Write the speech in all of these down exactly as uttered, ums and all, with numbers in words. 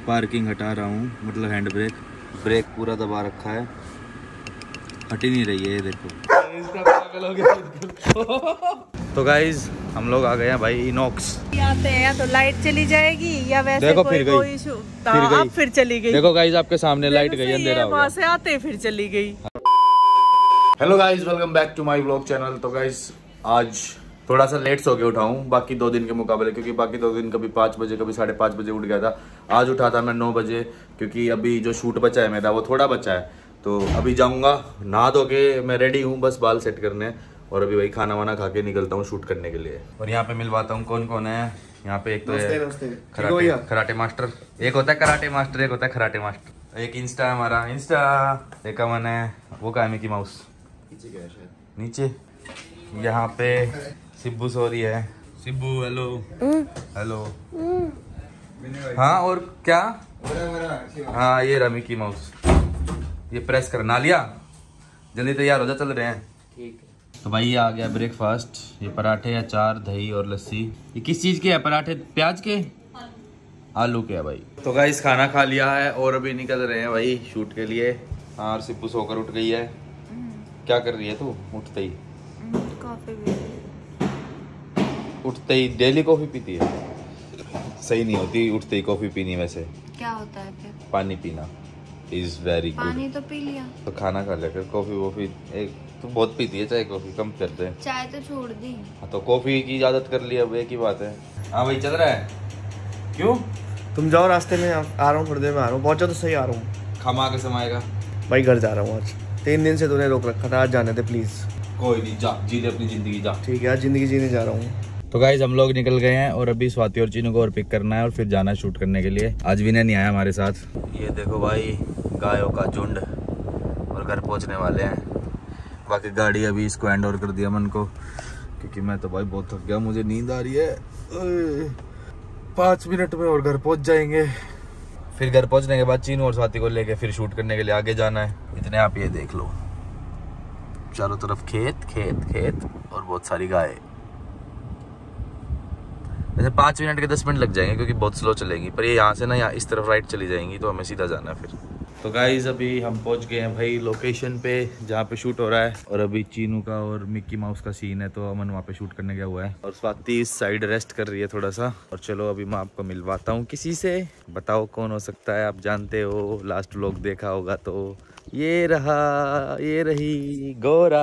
Parking हटा रहा हूँ, मतलब हैंड ब्रेक ब्रेक पूरा दबा रखा है, हट ही नहीं रही है ये देखो। तो गाइज हम लोग आ गए हैं भाई इनॉक्स। आते हैं तो लाइट चली जाएगी या वैसे देखो कोई फिर गई, कोई इशू फिर गई, अब फिर चली गई। देखो गाइज आपके सामने लाइट गई, अंधेरा हो गया। वहाँ से आते फिर चली गई। Hello guys, welcome back to my vlog channel. तो गाइज आज थोड़ा सा लेट सो के उठा हूँ बाकी दो दिन के मुकाबले, क्योंकि बाकी दो दिन कभी पाँच बजे कभी साढ़े पाँच बजे उठ गया था। आज उठा था मैं नौ बजे, क्योंकि अभी जो शूट बचा है मेरा वो थोड़ा बचा है। तो अभी जाऊँगा नहा धो के, मैं रेडी हूँ, बस बाल सेट करने, और अभी वही खाना वाना खा के निकलता हूँ शूट करने के लिए। और यहाँ पे मिलवाता हूँ कौन कौन है यहाँ पे। एक तो है कराटे, कराटे मास्टर, एक होता है कराटे मास्टर, एक होता है कराटे मास्टर, एक इंस्टा है हमारा इंस्टा, एक अमन है वो का है मिकी माउस नीचे। यहाँ पे सिब्बू सॉरी है, सिब्बू हेलो हेलो। हाँ और क्या, हाँ ये रहा मिकी माउस, ये प्रेस कर ना लिया, जल्दी तैयार हो जा, चल रहे हैं। ठीक है। तो भाई ये आ गया ब्रेकफास्ट, ये पराठे, अचार, दही और लस्सी। ये किस चीज के है पराठे? प्याज के, आलू के है भाई। तो गाइस खाना खा लिया है और अभी निकल रहे हैं भाई शूट के लिए। हाँ और सिब्बू सोकर उठ गई है। क्या कर रही है तू उठते ही? कॉफी भी उठते ही डेली कॉफी पीती है? सही नहीं होती उठते ही कॉफी पीनी, वैसे क्या होता है फिर? पानी पीना इज वेरी गुड। पानी तो पी लिया तो खाना खा लिया, कॉफी वॉफी एक तो बहुत पीती है, चाय कॉफी कम करते हैं। चाय तो छोड़ दी। हाँ तो कॉफी की आदत कर ली, अब एक ही बात है। हाँ भाई चल रहा है। क्यों? तुम जाओ रास्ते में, आ रहा हूँ थोड़ी देर में आ रहा हूँ, पहुँचा तो सही आ रहा हूँ। खमा के समाएगा भाई घर जा रहा हूँ आज, तीन दिन से तूने रोक रखा था, आज जाने दे प्लीज। कोई नहीं, जा जी ले अपनी जिंदगी जा। ठीक है आज जिंदगी जीने जा रहा हूँ। तो गाइज हम लोग निकल गए हैं और अभी स्वाति और चीनू को और पिक करना है और फिर जाना है शूट करने के लिए। आज विनय नहीं आया हमारे साथ। ये देखो भाई गायों का झुंड, और घर पहुंचने वाले हैं। बाकी गाड़ी अभी इसको हैंड ओवर कर दिया मन को, क्योंकि मैं तो भाई बहुत थक गया, मुझे नींद आ रही है। पाँच मिनट में और घर पहुंच जाएंगे। फिर घर पहुंचने के बाद चीनू और स्वाति को लेके फिर शूट करने के लिए आगे जाना है। इतने आप ये देख लो, चारों तरफ खेत खेत खेत और बहुत सारी गाय। वैसे पाँच मिनट के दस मिनट लग जाएंगे क्योंकि बहुत स्लो चलेंगी, पर ये यहाँ से ना यहाँ इस तरफ राइट चली जाएंगी, तो हमें सीधा जाना है फिर। तो गाइज अभी हम पहुँच गए हैं भाई लोकेशन पे जहाँ पे शूट हो रहा है, और अभी चीनू का और मिक्की माउस का सीन है, तो अमन वहाँ पे शूट करने गया हुआ है और स्वाति इस साइड रेस्ट कर रही है थोड़ा सा। और चलो अभी मैं आपको मिलवाता हूँ किसी से, बताओ कौन हो सकता है, आप जानते हो, लास्ट व्लॉग देखा होगा तो। ये रहा, ये रही गोरा,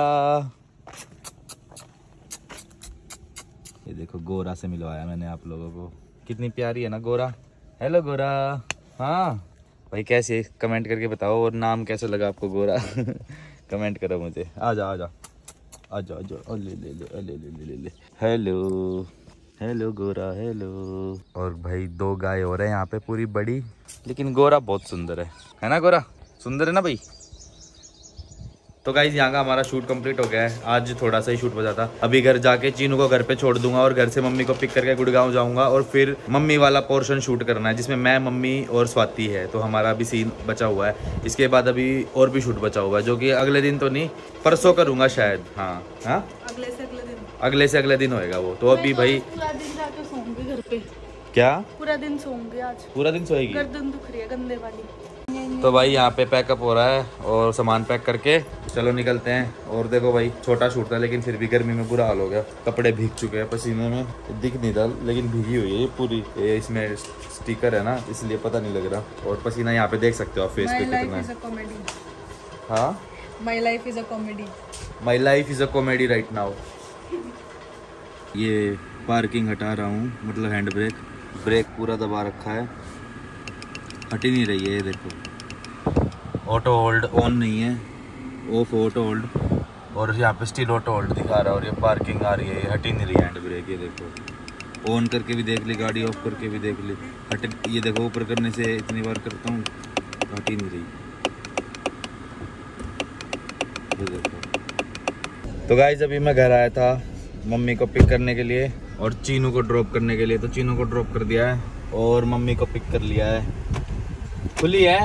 ये देखो गोरा से मिलवाया मैंने आप लोगों को। कितनी प्यारी है ना गोरा। हेलो गोरा। हाँ भाई कैसे, कमेंट करके बताओ, और नाम कैसा लगा आपको गोरा कमेंट करो मुझे। आ जा आ जा आ जा आ जा, ले ले ले ले ले ले ले। हेलो हेलो गोरा हेलो। और भाई दो गाय हो रहे हैं यहाँ पे पूरी बड़ी, लेकिन गोरा बहुत सुंदर है, है ना गोरा? सुंदर है ना भाई? तो गाइज यहाँ का हमारा शूट कंप्लीट हो गया है। आज थोड़ा सा ही शूट बचा था। अभी घर जाके चीनू को घर पे छोड़ दूंगा और घर से मम्मी को पिक करके गुड़गांव जाऊंगा, और फिर मम्मी वाला पोर्शन शूट करना है जिसमें मैं, मम्मी और स्वाति है। तो हमारा अभी सीन बचा हुआ है। इसके बाद अभी और भी शूट बचा हुआ है, जो कि अगले दिन तो नहीं, परसों करूंगा शायद। हाँ हाँ अगले से अगले दिन, अगले से अगले दिन होएगा वो। तो अभी भाई पूरा दिन जाके सोऊंगी घर पे। क्या पूरा दिन सोऊंगी आज? पूरा दिन सोएगी? गर्दन दुख रही है गंदे वाली। तो भाई यहाँ पे पैकअप हो रहा है और सामान पैक करके चलो निकलते हैं। और देखो भाई छोटा शूट था, लेकिन फिर भी गर्मी में बुरा हाल हो गया, कपड़े भीग चुके हैं पसीने में, दिख नहीं था लेकिन भीगी हुई है ये पूरी। ये इसमें स्टिकर है ना, इसलिए पता नहीं लग रहा। और पसीना यहाँ पे देख सकते हो आप फेस पे कितना है। हाँ my life is a comedy, my life is a comedy right now. ये पार्किंग हटा रहा हूँ, मतलब हैंड ब्रेक ब्रेक पूरा दबा रखा है, हट ही नहीं रही है ये देखो। ऑटो होल्ड ऑन नहीं है, ऑफ ऑटो होल्ड, और यहाँ पे स्टिल ऑटो होल्ड दिखा रहा है। और ये पार्किंग आ रही है, ये हट ही नहीं रही हैंड ब्रेक। ये देखो ऑन करके भी देख ली गाड़ी, ऑफ करके भी देख ली, हट। ये देखो ऊपर करने से इतनी बार करता हूँ, हट ही नहीं रही। ये देखो। तो गाइस अभी मैं घर आया था मम्मी को पिक करने के लिए और चीनू को ड्रॉप करने के लिए। तो चीनू को ड्रॉप कर दिया है और मम्मी को पिक कर लिया है। खुली है,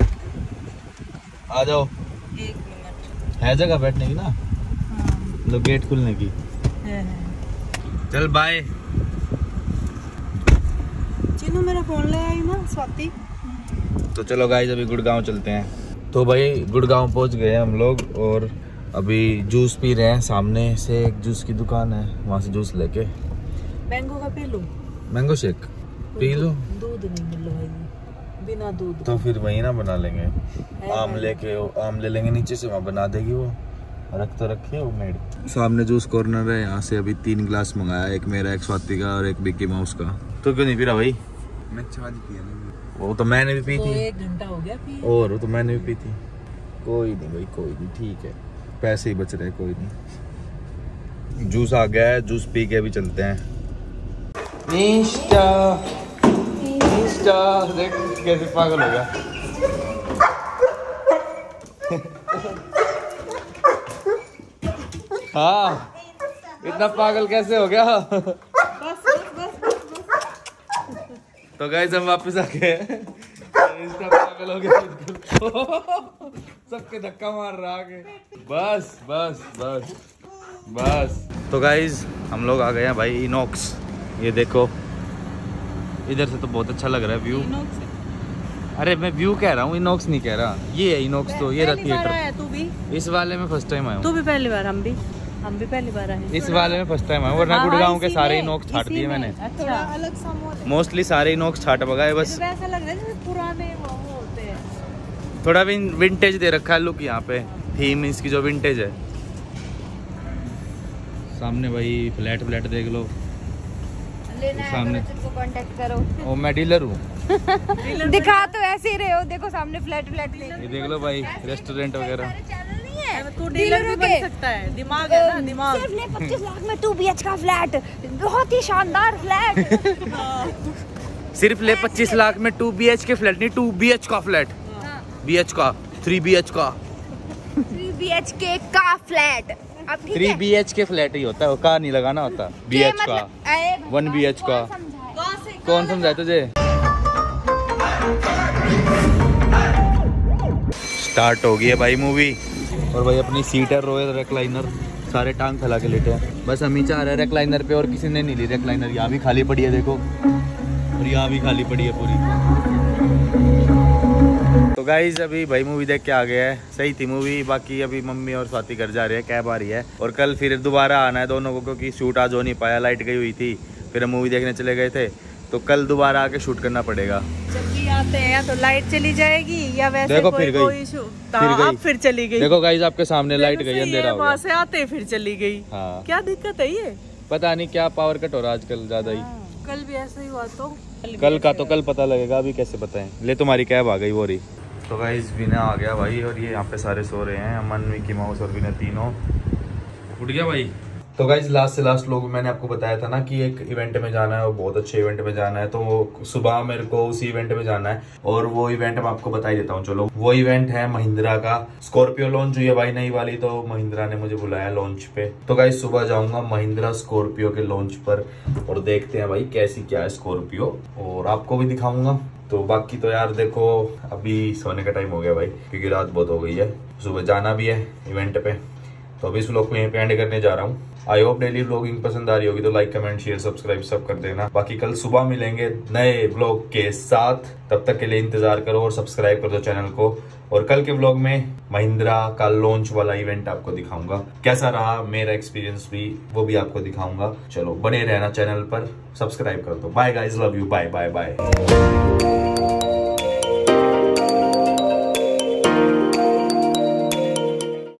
आ जाओ। एक मिनट है जगह बैठने की ना? हाँ। लो गेट खुलने की है, है। चल बाय। तीनों मेरा फोन ले आई ना स्वाति। तो चलो गाइस अभी गुड़गांव चलते हैं। तो भाई गुड़गांव पहुंच गए हैं हम लोग और अभी जूस पी रहे हैं। सामने से एक जूस की दुकान है, वहाँ से जूस लेके। मैंगो का पी लूं? मैंगो शेक पी लो। दूध नहीं मिल रहा है, बिना दूध। तो फिर वही ना बना लेंगे, आम लेके आम ले लेंगे नीचे से, वहाँ बना देगी वो। रख तो रखी है वो मेड। सामने जूस कॉर्नर है, यहाँ से अभी तीन ग्लास मंगाया, एक मेरा, एक स्वाति का और एक बिक्की माउस का। तो क्यों नहीं पी रहा भाई? मैं चाय पिया नहीं। वो तो मैंने भी पी तो थी। एक घंटा हो गया पी। और वो तो मैंने भी पी थी। कोई नहीं भाई, कोई नहीं, ठीक है, पैसे ही बच रहे, कोई नहीं। जूस आ गया है, जूस पी के अभी चलते हैं। निष्ठा निष्ठा देख कैसे पागल हो गया। हाँ, इतना पागल कैसे हो गया? बस बस बस बस। तो गाइस हम वापस आ गए। इतना पागल हो गया, सबके धक्का मार रहा आगे। बस बस बस बस। तो गाइस हम लोग आ गए हैं भाई इनॉक्स। ये देखो इधर से तो बहुत अच्छा लग रहा है व्यू। अरे मैं व्यू कह रहा हूँ, इनॉक्स नहीं कह रहा। ये है इनॉक्स। तो ये रहा थिएटर। तू भी इस वाले में फर्स्ट टाइम आया हूँ। तू भी पहली बार? हम भी हम भी पहली बार आए। इस वाले में फर्स्ट टाइम आया हूँ, वरना हाँ, गुड़गांव के इसी सारे में, इनॉक्स छाट इसी दिए में। मैंने। अच्छा, अलग सा मोड है। मोस्टली सारे इनॉक्स छाट बगाए बस। तो ऐसा लग रहा है जैसे पुराने वो होते हैं। थोड़ा भी विंटेज दे रखा है लुक यहाँ पे, थीम इसकी जो विंटेज है। सामने भाई फ्लैट फ्लैट देख लो। लेना है सामने तो तुमको कांटेक्ट करो। ओ मैं डीलर हूँ। दिखा तो ऐसे ही रहे हो, देखो सामने फ्लैट फ्लैट ये देख लो भाई, रेस्टोरेंट वगैरह। चैनल नहीं है। तू डीलर भी बन सकता है, दिमाग है ना, दिमाग। सिर्फ नहीं पच्चीस लाख में टू बी एच का फ्लैट, बहुत ही शानदार फ्लैट। सिर्फ ले पच्चीस लाख में टू बी एच के फ्लैट, नहीं टू बी एच का फ्लैट, बी एच का, थ्री बी एच का, थ्री बी एच के का फ्लैट। अब ठीक थ्री है, बी एच के फ्लैट ही होता है, वो का नहीं लगाना होता। बी एच का, वन बी एच का। कौन समझाए तुझे? स्टार्ट हो गई है भाई मूवी। और भाई अपनी सीट है रॉयल रेक्लाइनर, सारे टांग फैला के लेटे हैं। बस हम ही चाह रहे हैं रेक्लाइनर पे, और किसी ने नहीं ली रेक्लाइनर। यहाँ भी खाली पड़ी है देखो, और यहाँ भी खाली पड़ी है पूरी। तो गाइज अभी भाई मूवी देख के आ गया है, सही थी मूवी। बाकी अभी मम्मी और स्वाति घर जा रहे हैं, कैब आ रही है। और कल फिर दोबारा आना है दोनों को, क्योंकि शूट आज हो नहीं पाया, लाइट गई हुई थी। फिर हम मूवी देखने चले गए थे, तो कल दोबारा आके शूट करना पड़ेगा। जब भी आते हैं या तो लाइट चली जाएगी या वैसे देखो कोई फिर गई। कोई इशू, फिर गई। अब फिर चली गई। देखो गाइज आपके सामने लाइट गई, अंधेरा हो वहाँ गया। से आते फिर चली गई। हाँ, क्या दिक्कत है ये? पता नहीं क्या पावर कट हो रहा है आजकल ज्यादा ही। कल भी ऐसा ही हुआ तो कल का तो कल पता लगेगा, अभी कैसे बताएं। ले तुम्हारी कैब आ गई वो रही। तो गाइस विनय आ गया भाई, और ये यहाँ पे सारे सो रहे हैं, अमन, मिकी माउस और विनय तीनों। उठ गया भाई। तो गाइस लास्ट से लास्ट लोग मैंने आपको बताया था ना कि एक इवेंट में जाना है, और बहुत अच्छे इवेंट में जाना है। तो वो सुबह मेरे को उसी इवेंट में जाना है, और वो इवेंट मैं आपको बता ही देता हूँ। चलो, वो इवेंट है महिंद्रा का स्कॉर्पियो लॉन्च हुई है भाई नई वाली, तो महिंद्रा ने मुझे बुलाया लॉन्च पे। तो गाइस सुबह जाऊंगा महिंद्रा स्कॉर्पियो के लॉन्च पर, और देखते हैं भाई कैसी क्या है स्कॉर्पियो, और आपको भी दिखाऊंगा। तो बाकी तो यार देखो अभी सोने का टाइम हो गया भाई, क्योंकि रात बहुत हो गई है, सुबह जाना भी है इवेंट पे। तो अभी इस व्लॉग को यहीं पे एंड करने जा रहा हूँ। आई होप डेली व्लॉगिंग पसंद आ रही होगी, तो लाइक कमेंट शेयर सब्सक्राइब सब कर देना। बाकी कल सुबह मिलेंगे नए व्लॉग के साथ, तब तक के लिए इंतजार करो और सब्सक्राइब कर दो चैनल को। और कल के व्लॉग में महिंद्रा का लॉन्च वाला इवेंट आपको दिखाऊंगा, कैसा रहा मेरा एक्सपीरियंस भी, वो भी आपको दिखाऊंगा। चलो बने रहना चैनल पर, सब्सक्राइब कर दो। Bye guys, love you, bye bye bye.